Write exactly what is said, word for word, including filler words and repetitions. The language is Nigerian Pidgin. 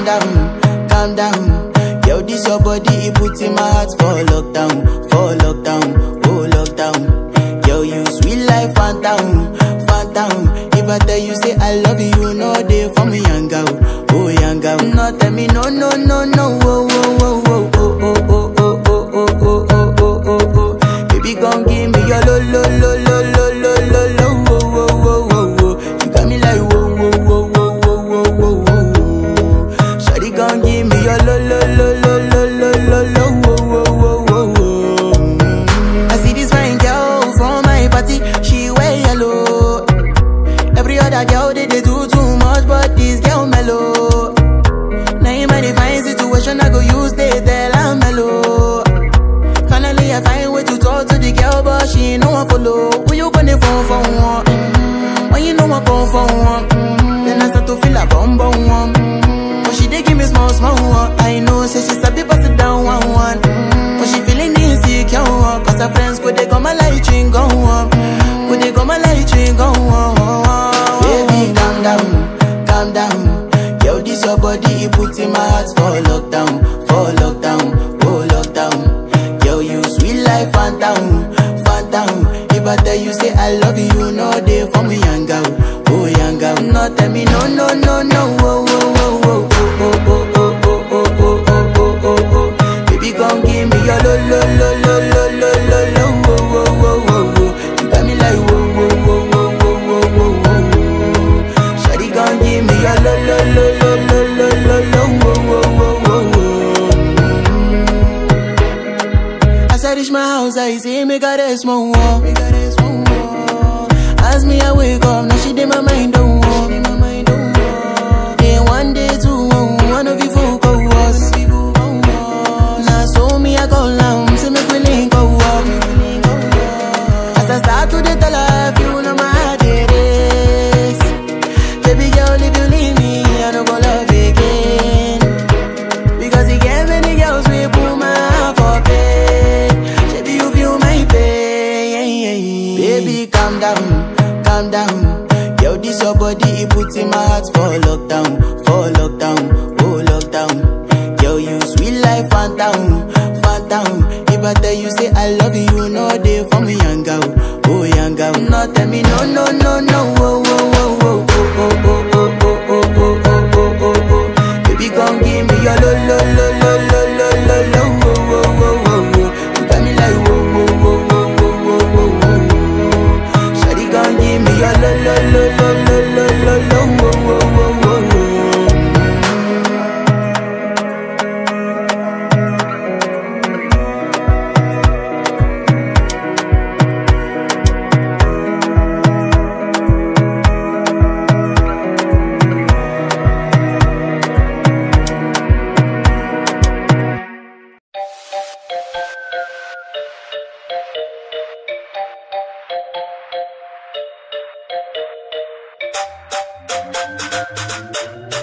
down, calm down. Yo, this your body, it puts in my heart for lockdown, for lockdown, oh lockdown. Yo, you sweet life, phantom, phantom. If I tell you say I love you, you know they for me, young girl, oh young girl. No, tell me no, no, no, no, oh, oh, oh, oh, oh, oh, oh, oh, oh, oh, oh, oh, oh, oh. Baby, gon' give me your lo, lo, lo, lo, lo, lo, lo, lo, oh, oh, oh, oh, oh. You got me like whoa, whoa, whoa, whoa, whoa, whoa, whoa, whoa. Shawty gon' give me your lo, lo, lo, lo, lo, lo, lo, lo, oh, oh, oh, oh, oh. I see this fine girl from my party, she wear yellow. Every other girl they, they do too much, but this girl mellow. Now in my divine situation, I go use they tell I'm mellow. Finally I find way to talk to the girl, but she ain't no one follow. Who you gonna phone for one? Mm-hmm. When you know I come for one, mm-hmm. Then I start to feel a bum bum one. Mm-hmm. But she dey give me small small one. I know say she's a bit pass it down one one. Mm-hmm. But she feeling insecure, cause her friends could they come my light ring go on. Could they come my light ring go on. Baby, calm down, calm down. Yo, this your body, it puts in my heart for lockdown, for lockdown, oh lockdown. Yo, you sweet life, phantom, phantom. If I tell you say I love you, you know they for me, young girl, oh young girl. No, tell me no, no, no, no, oh, oh, oh, oh, oh, oh, oh, oh, oh, oh, oh, oh, oh, oh. Baby, gon' give me your lo, lo, lo, lo, lo, lo, lo, lo, oh, oh, oh, oh, oh. You got me like whoa, whoa, whoa, whoa, whoa, whoa, whoa, whoa. Shawty gon' give me your lo, lo, lo, lo, lo, lo, lo, lo, oh, oh, oh, oh, oh. As I reach my house, I see me got a small wall. As me I wake up, now she did my mind don't walk. Then one day two, one of you folk go was. Now so me I go down, see me willing go up. As I start to the tell her, you know my heart it is. Baby girl, if you leave me, I don't go love again. Because you gave many girls we put my heart for pain. Baby, you feel my pain. Baby, calm down, calm down. Yo, this your body, it puts in my heart for lockdown, for lockdown, oh lockdown. Yo, you sweet life, phantom, phantom. If I tell you say I love you, you know they for me, young girl, oh young girl. No, tell me no, no, no, no, oh, oh, oh, oh, oh, oh, oh, oh, oh, oh, oh, oh, oh, oh. Baby, gon' give me your lo, lo, lo, lo, lo, lo, lo, lo, oh, oh, oh, oh, oh. You got me like whoa, whoa, whoa, whoa, whoa, whoa, whoa, whoa. Shawty gon' give me your lo, lo, lo, lo, lo, lo, lo, lo, oh, oh, oh, oh, oh. We'll be right back.